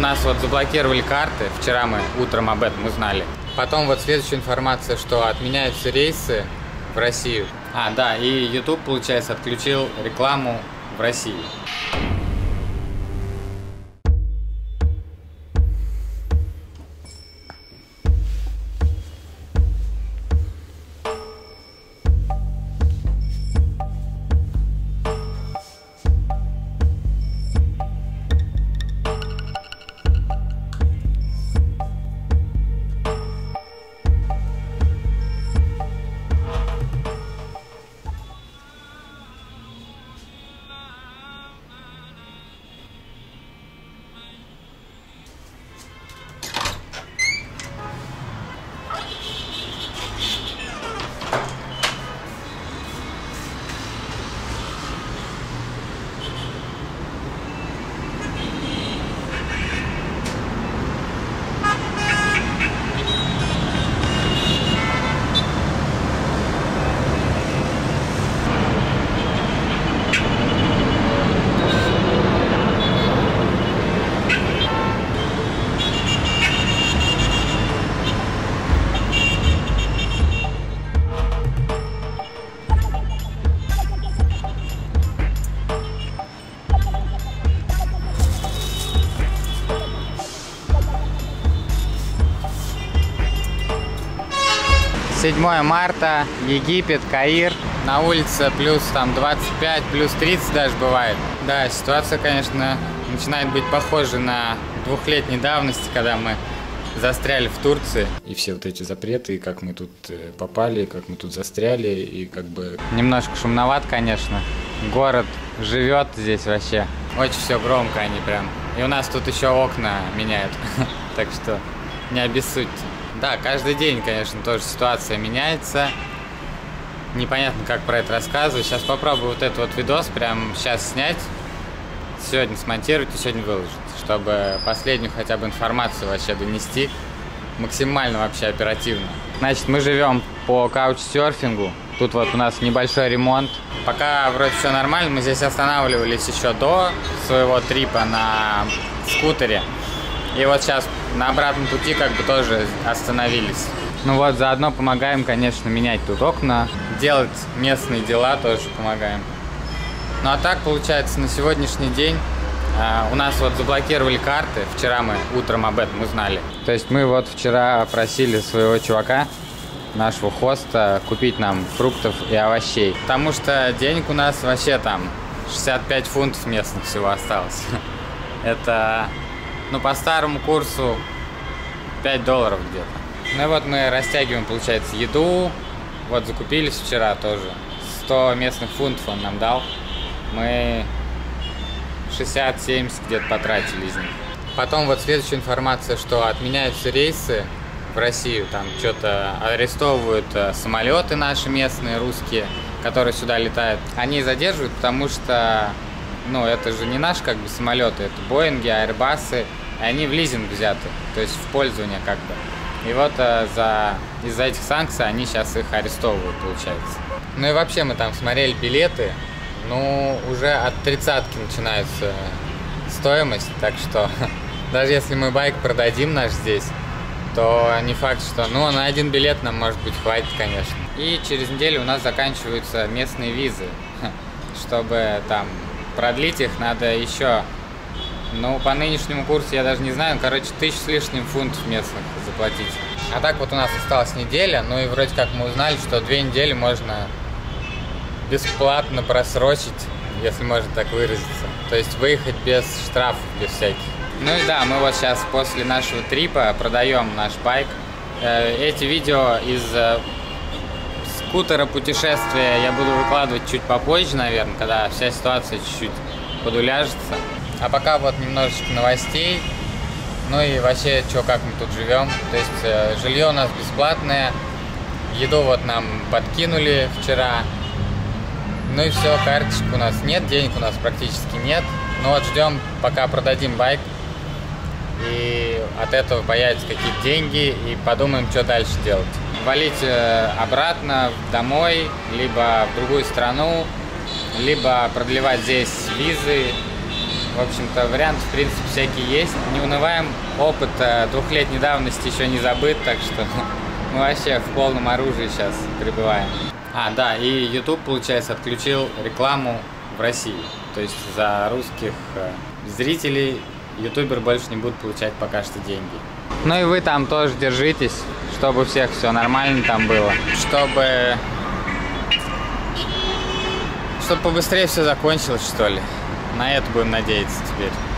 нас вот заблокировали карты. Вчера мы утром об этом узнали. Потом вот следующая информация, что отменяются рейсы в Россию. Да, и YouTube, получается, отключил рекламу в России. «7 марта, Египет, Каир. На улице плюс там 25, плюс 30 даже бывает. Да, ситуация, конечно, начинает быть похожа на двухлетней давности, когда мы застряли в Турции. И все вот эти запреты, и как мы тут попали, как мы тут застряли, и как бы... Немножко шумноват, конечно. Город живет здесь вообще. Очень все громко они прям. И у нас тут еще окна меняют. Так что не обессудьте. Да, каждый день, конечно, тоже ситуация меняется. Непонятно, как про это рассказывать. Сейчас попробую вот этот вот видос прямо сейчас снять. Сегодня смонтировать и сегодня выложить. Чтобы последнюю хотя бы информацию вообще донести. Максимально вообще оперативно. Значит, мы живем по каучсерфингу. Тут вот у нас небольшой ремонт. Пока вроде все нормально. Мы здесь останавливались еще до своего трипа на скутере. И вот сейчас на обратном пути как бы тоже остановились. Ну вот, заодно помогаем, конечно, менять тут окна. Делать местные дела тоже помогаем. Ну а так, получается, на сегодняшний день у нас вот заблокировали карты. Вчера мы утром об этом узнали. То есть мы вот вчера просили своего чувака, нашего хоста, купить нам фруктов и овощей. Потому что денег у нас вообще там 65 фунтов местных всего осталось. Это... Ну, по старому курсу $5 где-то. Ну и вот мы растягиваем, получается, еду. Вот закупились вчера тоже. 100 местных фунтов он нам дал. Мы 60-70 где-то потратили из них. Потом вот следующая информация, что отменяются рейсы в Россию. Там что-то арестовывают самолеты наши местные, русские, которые сюда летают. Они задерживают, потому что... Ну, это же не наши как бы самолеты, это Боинги, Airbus'ы, и они в лизинг взяты, то есть в пользование как бы. И вот из-за этих санкций они сейчас их арестовывают, получается. Ну и вообще мы там смотрели билеты, ну, уже от 30-ки начинается стоимость, так что даже если мы байк продадим наш здесь, то не факт, что, ну, на один билет нам, может быть, хватит, конечно. И через неделю у нас заканчиваются местные визы, чтобы там... Продлить их надо еще, ну, по нынешнему курсу я даже не знаю, короче, 1000 с лишним фунтов местных заплатить. А так вот у нас осталась неделя, ну и вроде как мы узнали, что 2 недели можно бесплатно просрочить, если можно так выразиться. То есть выехать без штрафов, без всяких. Ну и да, мы вот сейчас после нашего трипа продаем наш байк. Эти видео из... скутера путешествия я буду выкладывать чуть попозже, наверное, когда вся ситуация чуть-чуть подуляжется. А пока вот немножечко новостей. Ну и вообще, что, как мы тут живем. То есть жилье у нас бесплатное. Еду вот нам подкинули вчера. Ну и все, карточек у нас нет, денег у нас практически нет. Ну вот ждем, пока продадим байк. И от этого появятся какие-то деньги, и подумаем, что дальше делать. Валить обратно домой, либо в другую страну, либо продлевать здесь визы. В общем-то, варианты, в принципе, всякие есть. Не унываем, опыт 2-летней давности еще не забыт, так что мы вообще в полном оружии сейчас пребываем. Да, и YouTube, получается, отключил рекламу в России. То есть за русских зрителей ютубер больше не будет получать пока что деньги. Ну и вы там тоже держитесь, чтобы у всех все нормально там было. Чтобы побыстрее все закончилось, что ли. На это будем надеяться теперь.